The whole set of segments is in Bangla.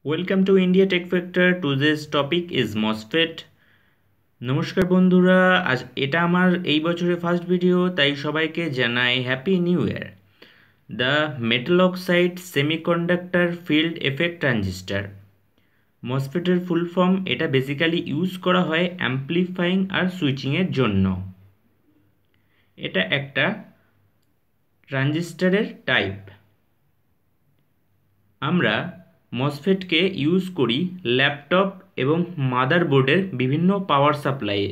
Welcome to India Tech Factor. Today's topic is MOSFET. নমস্কার বন্ধুরা, আজ এটা আমার এই বছরের ফার্স্ট ভিডিও, তাই সবাইকে জানাই happy new year. The metal oxide semiconductor field effect transistor, মসফেটের ফুল ফর্ম। এটা বেসিক্যালি ইউজ করা হয় অ্যাম্প্লিফাইং আর সুইচিংয়ের জন্য। এটা একটা ট্রানজিস্টারের টাইপ। আমরা মসফেটকে ইউজ করি ল্যাপটপ এবং মাদারবোর্ডের বিভিন্ন পাওয়ার সাপ্লাইয়ে।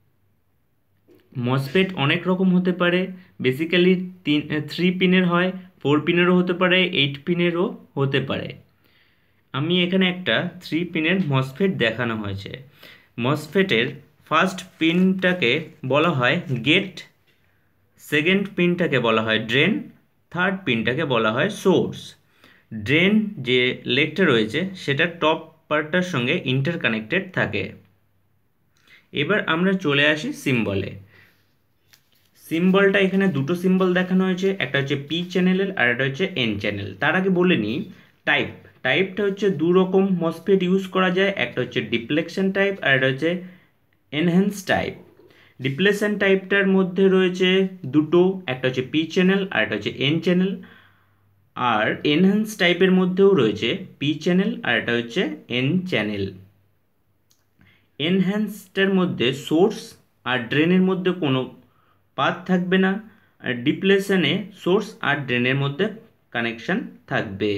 মসফেট অনেক রকম হতে পারে, বেসিক্যালি 3 পিনের হয়, 4 পিনেরও হতে পারে, 8 পিনেরও হতে পারে। আমি এখানে একটা 3 পিনের মসফেট দেখানো হয়েছে। মসফেটের ফার্স্ট পিনটাকে বলা হয় গেট, সেকেন্ড পিনটাকে বলা হয় ড্রেন, থার্ড পিনটাকে বলা হয় সোর্স। ড্রেন যে লেগটা রয়েছে সেটা টপ পার্টটার সঙ্গে ইন্টারকানেক্টেড থাকে। এবার আমরা চলে আসি সিম্বলে। সিম্বলটা এখানে দুটো সিম্বল দেখানো হয়েছে, একটা হচ্ছে পি চ্যানেলের আর একটা হচ্ছে এন চ্যানেল। তার আগে বলে নিই টাইপটা হচ্ছে দু রকম মসফেট ইউজ করা যায়, একটা হচ্ছে ডিপ্লেকশন টাইপ আর একটা হচ্ছে এনহ্যান্স টাইপ। ডিপ্লেকশন টাইপটার মধ্যে রয়েছে দুটো, একটা হচ্ছে পি চ্যানেল আর একটা হচ্ছে এন চ্যানেল। আর এনহ্যান্স টাইপের মধ্যেও রয়েছে পি চ্যানেল আর এটা হচ্ছে এন চ্যানেল। এনহ্যান্সটার মধ্যে সোর্স আর ড্রেনের মধ্যে কোনো পাথ থাকবে না, আর ডিপ্লেশনে সোর্স আর ড্রেনের মধ্যে কানেকশন থাকবে।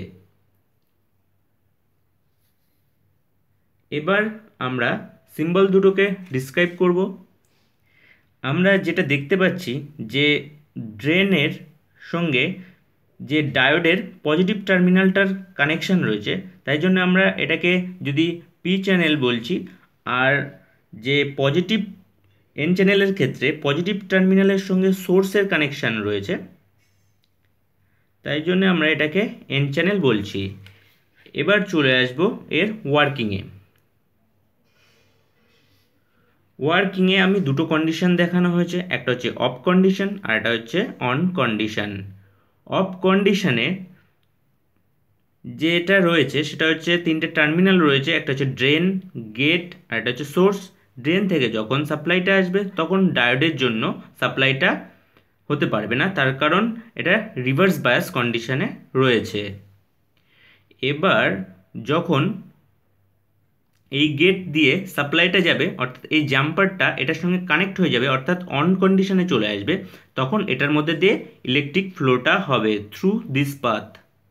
এবার আমরা সিম্বল দুটোকে ডিসক্রাইব করব। আমরা যেটা দেখতে পাচ্ছি যে ড্রেনের সঙ্গে যে ডায়োডের পজিটিভ টার্মিনালটার কানেকশন রয়েছে, তাই জন্য আমরা এটাকে যদি পি চ্যানেল বলছি। আর যে পজিটিভ এন চ্যানেলের ক্ষেত্রে পজিটিভ টার্মিনালের সঙ্গে সোর্সের কানেকশান রয়েছে, তাই জন্য আমরা এটাকে এন চ্যানেল বলছি। এবার চলে আসব এর ওয়ার্কিংয়ে আমি দুটো কন্ডিশন দেখানো হয়েছে, একটা হচ্ছে অফ কন্ডিশন আর একটা হচ্ছে অন কন্ডিশন। অফ কন্ডিশনে যেটা রয়েছে সেটা হচ্ছে 3টে টার্মিনাল রয়েছে, একটা হচ্ছে ড্রেন, গেট আর একটা হচ্ছে সোর্স। ড্রেন থেকে যখন সাপ্লাইটা আসবে তখন ডায়োডের জন্য সাপ্লাইটা হতে পারবে না, তার কারণ এটা রিভার্স বায়াস কন্ডিশনে রয়েছে। এবার যখন এই গেট দিয়ে সাপ্লাইটা যাবে, অর্থাৎ এই জাম্পারটা এটার সঙ্গে কানেক্ট হয়ে যাবে, অর্থাৎ অন কন্ডিশনে চলে আসবে, তখন এটার মধ্যে দিয়ে ইলেকট্রিক ফ্লোটা হবে থ্রু দিস পাথ।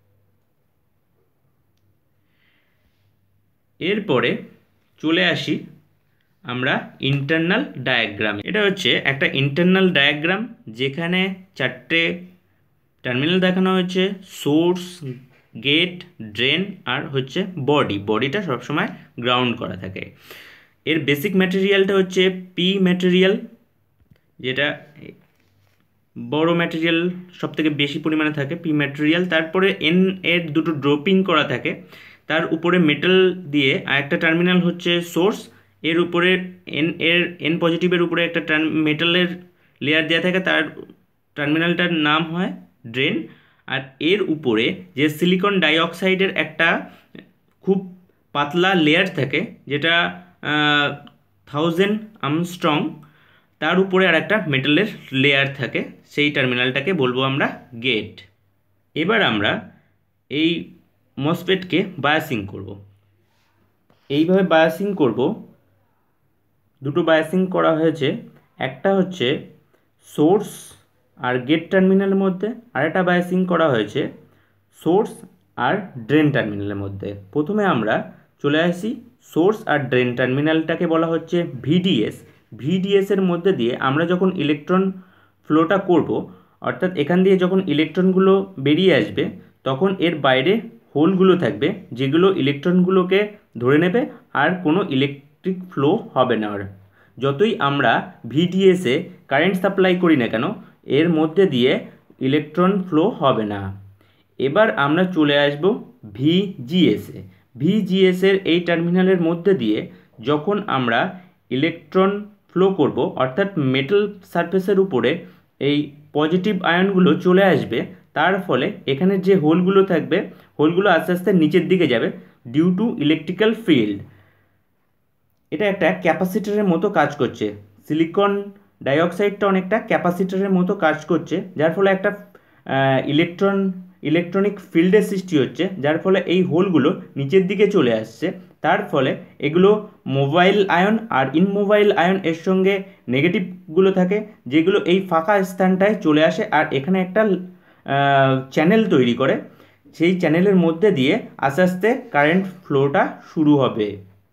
এরপরে চলে আসি আমরা ইন্টারনাল ডায়াগ্রামে। এটা হচ্ছে একটা ইন্টারনাল ডায়াগ্রাম, যেখানে 4টে টার্মিনাল দেখানো হয়েছে, সোর্স, গেট, ড্রেন আর হচ্ছে বডিটা সবসময় গ্রাউন্ড করা থাকে। এর বেসিক ম্যাটেরিয়ালটা হচ্ছে পি ম্যাটেরিয়াল, যেটা বড় ম্যাটেরিয়াল সব থেকে বেশি পরিমাণে থাকে পি ম্যাটেরিয়াল। তারপরে এন এর দুটো ড্রপিং করা থাকে, তার উপরে মেটাল দিয়ে আর একটা টার্মিনাল হচ্ছে সোর্স, এর উপরে এন পজিটিভের উপরে একটা মেটালের লেয়ার দেওয়া থাকে, তার টার্মিনালটার নাম হয় ড্রেন। আর এর উপরে যে সিলিকন ডাইঅক্সাইডের একটা খুব পাতলা লেয়ার থাকে, যেটা 1000 আমস্ট্রং, তার উপরে আর একটা মেটালের লেয়ার থাকে, সেই টার্মিনালটাকে বলবো আমরা গেট। এবার আমরা এই মসফেটকে বায়াসিং করব। এইভাবে বায়াসিং করব। দুটো বায়াসিং করা হয়েছে, একটা হচ্ছে সোর্স আর গেট টার্মিনালের মধ্যে, আর একটা বায়াসিং করা হয়েছে সোর্স আর ড্রেন টার্মিনালের মধ্যে। প্রথমে আমরা চলে আসি সোর্স আর ড্রেন টার্মিনালটাকে বলা হচ্ছে ভিডিএসের মধ্যে দিয়ে আমরা যখন ইলেকট্রন ফ্লোটা করব, অর্থাৎ এখান দিয়ে যখন ইলেকট্রনগুলো বেরিয়ে আসবে, তখন এর বাইরে হোলগুলো থাকবে, যেগুলো ইলেকট্রনগুলোকে ধরে নেবে আর কোনো ইলেকট্রিক ফ্লো হবে না। যতই আমরা ভিডিএসে কারেন্ট সাপ্লাই করি না কেন, এর মধ্যে দিয়ে ইলেকট্রন ফ্লো হবে না। এবার আমরা চলে আসব ভিজিএসের এই টার্মিনালের মধ্যে দিয়ে যখন আমরা ইলেকট্রন ফ্লো করব, অর্থাৎ মেটাল সারফেসের উপরে এই পজিটিভ আয়নগুলো চলে আসবে, তার ফলে এখানে যে হোলগুলো থাকবে, হোলগুলো আস্তে আস্তে নিচের দিকে যাবে, ডিউ টু ইলেকট্রিক্যাল ফিল্ড। এটা একটা ক্যাপাসিটরের মতো কাজ করছে। সিলিকন ডাইঅক্সাইডটা অনেকটা ক্যাপাসিটরের মতো কাজ করছে, যার ফলে একটা ইলেকট্রনিক ফিল্ডের সৃষ্টি হচ্ছে, যার ফলে এই হোলগুলো নিচের দিকে চলে আসছে। তার ফলে এগুলো মোবাইল আয়ন আর ইনমোবাইল আয়ন এর সঙ্গে নেগেটিভগুলো থাকে, যেগুলো এই ফাঁকা স্থানটায় চলে আসে আর এখানে একটা চ্যানেল তৈরি করে। সেই চ্যানেলের মধ্যে দিয়ে আস্তে আস্তে কারেন্ট ফ্লোটা শুরু হবে।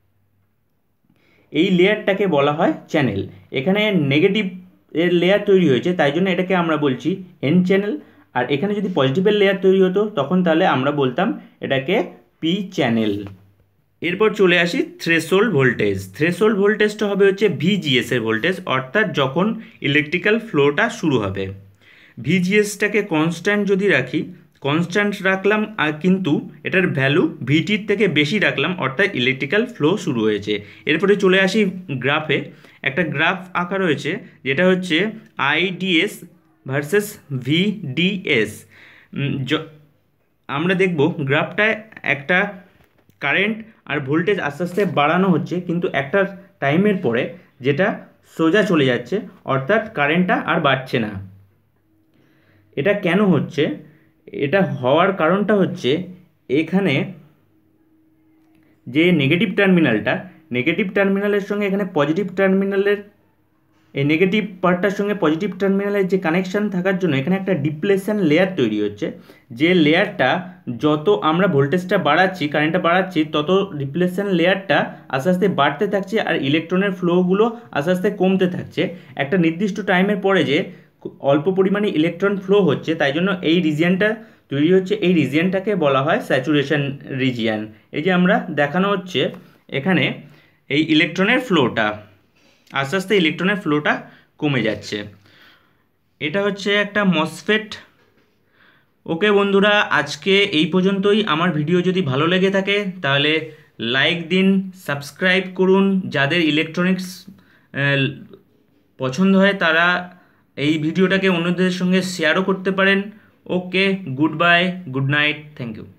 এই লেয়ারটাকে বলা হয় চ্যানেল। এখানে নেগেটিভ এর লেয়ার তৈরি হয়েছে, তাই জন্য এটাকে আমরা বলছি এন চ্যানেল। আর এখানে যদি পজিটিভের লেয়ার তৈরি হতো তখন তাহলে আমরা বলতাম এটাকে পি চ্যানেল। এরপর চলে আসি থ্রেশোল্ড ভোল্টেজ। থ্রেশোল্ড ভোল্টেজটা হবে হচ্ছে ভিজিএস এর ভোল্টেজ, অর্থাৎ যখন ইলেকট্রিক্যাল ফ্লোটা শুরু হবে। ভিজিএসটাকে কনস্ট্যান্ট যদি রাখি, কনস্ট্যান্ট রাখলাম আর কিন্তু এটার ভ্যালু ভিটির থেকে বেশি রাখলাম, অর্থাৎ ইলেকট্রিক্যাল ফ্লো শুরু হয়েছে। এরপরে চলে আসি গ্রাফে। একটা গ্রাফ আঁকা রয়েছে যেটা হচ্ছে আইডিএস ভার্সেস ভিডিএস। আমরা দেখব গ্রাফটায় একটা কারেন্ট আর ভোল্টেজ আস্তে আস্তে বাড়ানো হচ্ছে, কিন্তু একটা টাইমের পরে যেটা সোজা চলে যাচ্ছে, অর্থাৎ কারেন্টটা আর বাড়ছে না। এটা কেন হচ্ছে? এটা হওয়ার কারণটা হচ্ছে এখানে যে নেগেটিভ টার্মিনালের সঙ্গে এখানে পজিটিভ টার্মিনালের, এই নেগেটিভ পার্টটার সঙ্গে পজিটিভ টার্মিনালের যে কানেকশান থাকার জন্য এখানে একটা ডিপ্লেশন লেয়ার তৈরি হচ্ছে। যে লেয়ারটা যত আমরা ভোল্টেজটা বাড়াচ্ছি, কারেন্টটা বাড়াচ্ছি, তত ডিপ্লেশন লেয়ারটা আস্তে আস্তে বাড়তে থাকছে আর ইলেকট্রনের ফ্লোগুলো আস্তে আস্তে কমতে থাকছে। একটা নির্দিষ্ট টাইমের পরে যে অল্প পরিমাণে ইলেকট্রন ফ্লো হচ্ছে, তাই জন্য এই রিজিয়নটা তৈরি হচ্ছে। এই রিজিয়নটাকে বলা হয় স্যাচুরেশন রিজিয়ন। এই যে আমরা দেখানো হচ্ছে এখানে এই ইলেকট্রনের ফ্লোটা আস্তে আস্তে ইলেকট্রনের ফ্লোটা কমে যাচ্ছে। এটা হচ্ছে একটা মসফেট। ওকে বন্ধুরা, আজকে এই পর্যন্তই। আমার ভিডিও যদি ভালো লেগে থাকে তাহলে লাইক দিন, সাবস্ক্রাইব করুন। যাদের ইলেকট্রনিক্স পছন্দ হয় তারা এই ভিডিওটাকে অন্যদের সঙ্গে শেয়ারও করতে পারেন। Okay, goodbye, good night, thank you.